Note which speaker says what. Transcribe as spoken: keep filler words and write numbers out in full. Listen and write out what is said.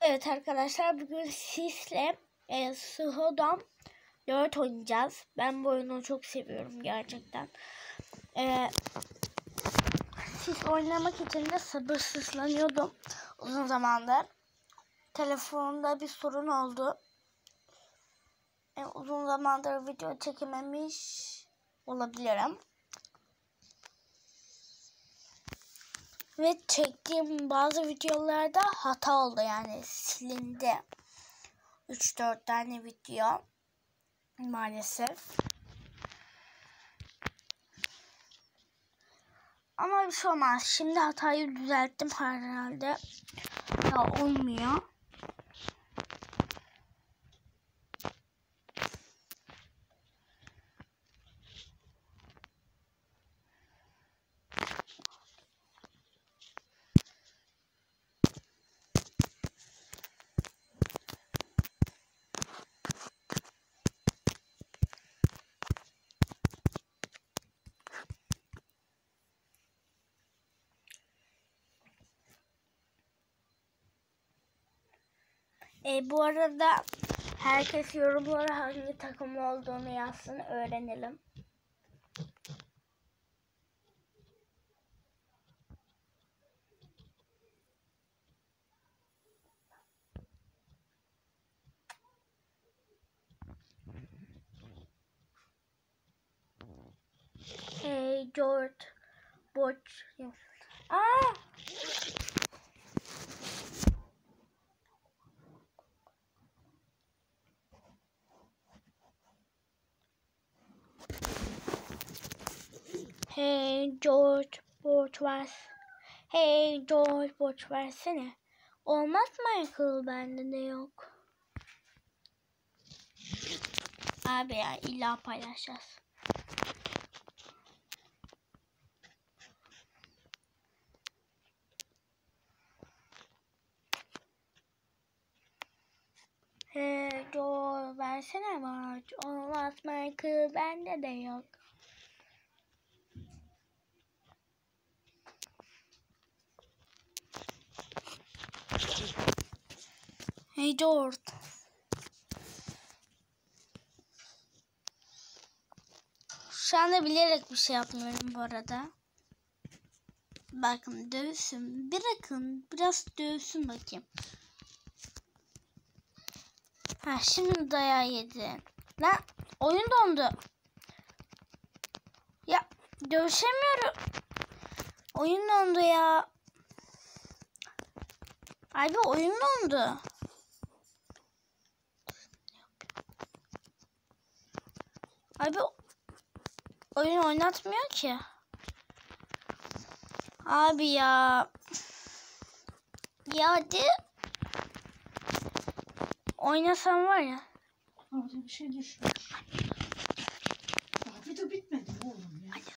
Speaker 1: Evet arkadaşlar, bugün sizle e, Suhodom dört oynayacağız. Ben bu oyunu çok seviyorum gerçekten. E, Siz oynamak için de sabırsızlanıyordum uzun zamandır. Telefonumda bir sorun oldu. E, uzun zamandır video çekememiş olabilirim. Ve çektiğim bazı videolarda hata oldu, yani silindi. üç dört tane video maalesef. Ama bir şey olmaz. Şimdi hatayı düzelttim herhalde. Ya olmuyor. E, bu arada herkes yorumlara hangi takım olduğunu yazsın, öğrenelim. Hey George, George. Aa! Hey George, borç ver. Hey George, borç versene. Olmaz Michael, bende de yok. Abi ya, illa paylaşacağız. Hey George, versene borç. Olmaz Michael, bende de yok. Hey George. Şu anda bilerek bir şey yapmıyorum bu arada. Bakın, dövsün. Bırakın biraz dövsün bakayım. Ha, şimdi dayağı yedi. Lan oyun dondu. Ya dövüşemiyorum. Oyun dondu ya. Abi oyun dondu. Abi oyun oynatmıyor ki. Abi ya. Ya hadi. Oynasam var ya.
Speaker 2: Orada bir şey düşmüş. Daha video bitmedi mi oğlum ya?
Speaker 1: Hadi